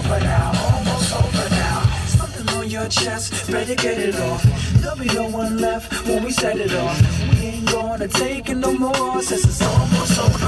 over now, almost over now. Something on your chest, better get it off. There'll be no one left when we set it off. We ain't gonna take it no more, since it's almost over.